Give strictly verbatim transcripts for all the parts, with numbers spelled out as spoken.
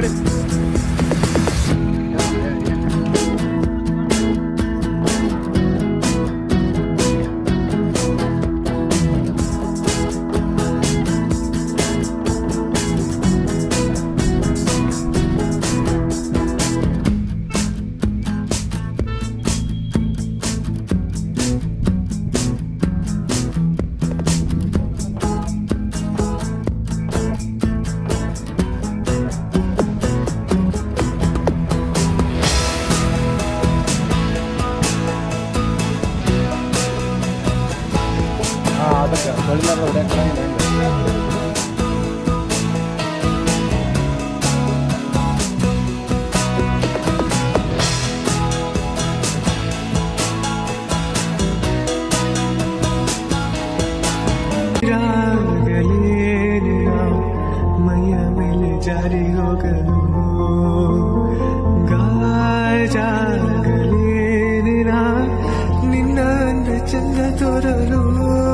ನೋಡಿ. जारी हो गलो ಗಾಜಾಗಲೇ ನಿನ್ನ ಚಂದ ತೋರಲು.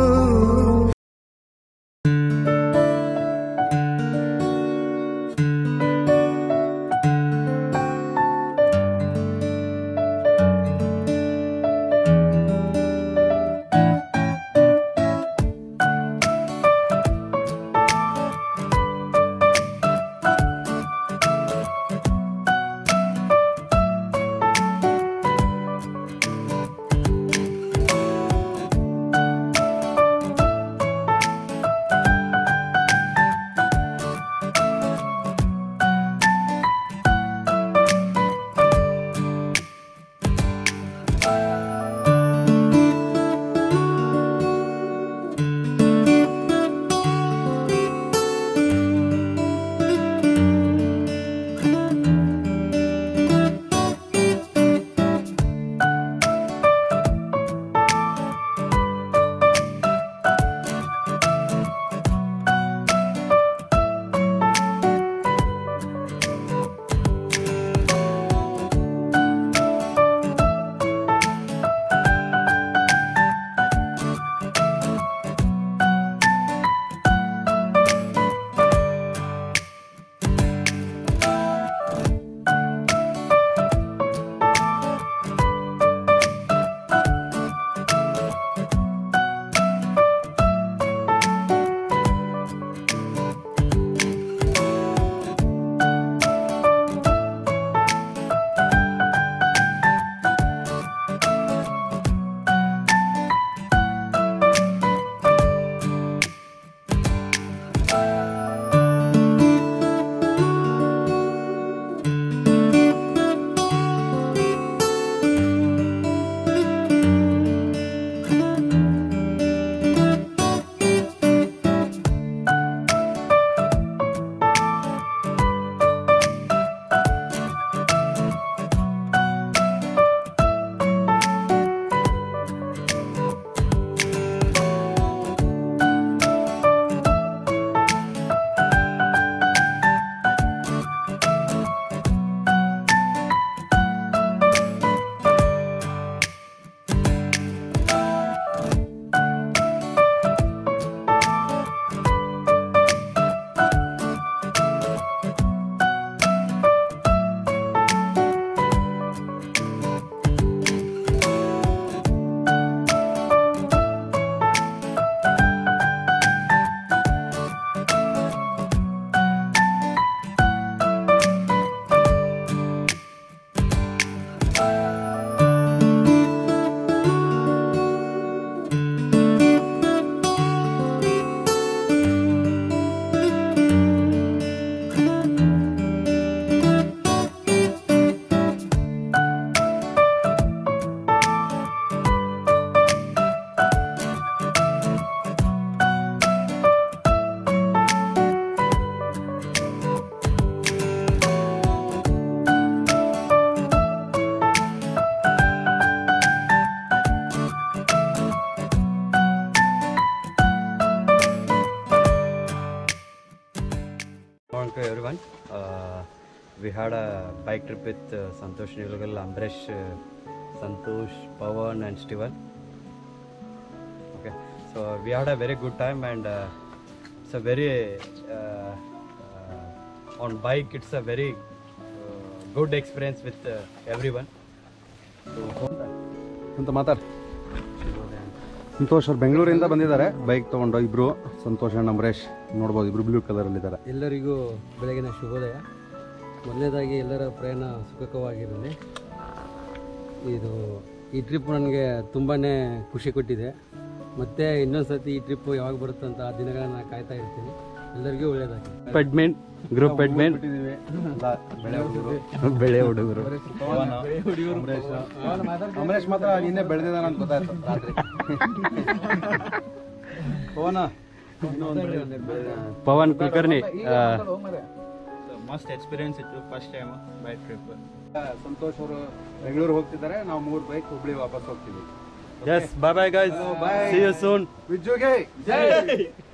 Welcome everyone. Uh, we had a bike trip with uh, Santosh Nilagal, Amresh, uh, Santosh, Pawan and Steven. Okay, so we had a very good time and uh, it's a very uh, uh, on bike. It's a very uh, good experience with uh, everyone. ಅಂತ ಮಾತಾಡ ಸಂತೋಷ್ ಅವ್ರು ಬೆಂಗಳೂರಿಂದ ಬಂದಿದ್ದಾರೆ bike ತೊಗೊಂಡು ಇಬ್ರು Santosh and Ambareesh ನೋಡ್ಬೋದು ಇಬ್ರು blue ಕಲರಲ್ಲಿದ್ದಾರೆ. ಎಲ್ಲರಿಗೂ ಬೆಳಗಿನ ಶುಭೋದಯ. ಮೊದಲನೇದಾಗಿ ಎಲ್ಲರ ಪ್ರಯಾಣ ಸುಖಕವಾಗಿರಲಿ. ಇದು ಈ ಟ್ರಿಪ್ ನನಗೆ ತುಂಬಾ ಖುಷಿ ಕೊಟ್ಟಿದೆ. ಮತ್ತು ಇನ್ನೊಂದು ಸರ್ತಿ ಈ ಟ್ರಿಪ್ಪು ಯಾವಾಗ ಬರುತ್ತೆ ಅಂತ ಆ ದಿನಗಳನ್ನ ಕಾಯ್ತಾ ಇರ್ತೀನಿ. ಎಲ್ಲರಿಗೂ ಒಳ್ಳೆಯದಾಗಿ. ಅಡ್ಮಿನ್ ಗ್ರೂಪ್ ಅಡ್ಮಿನ್ ಬೆಳೆ ಹುಡುಗರು ಅಂಬರೀಶ್ ಮಾತ್ರ ನಿನ್ನೆ ಬೆಳೆದಿದ್ದಾನ ಅಂತ ಗೊತ್ತಾಯ್ತು ರಾತ್ರಿ. ಪವನ ಪವನ್ ಕುಲಕರ್ಣಿ ಮಸ್ಟ್ ಎಕ್ಸ್ಪೀರಿಯನ್ಸ್ ಇತ್ತು first time bike trip. Santosh ಅವರು ಬೆಂಗಳೂರು ಹೋಗ್ತಿದ್ದಾರೆ, ನಾವು ಮೂರು ಬೈಕ್ ಹುಬ್ಳಿ ವಾಪಸ್ ಹೋಗ್ತೀವಿ. Yes, bye bye guys. Bye. See you soon. ವಿಜ್ಜುಗೆ Jai.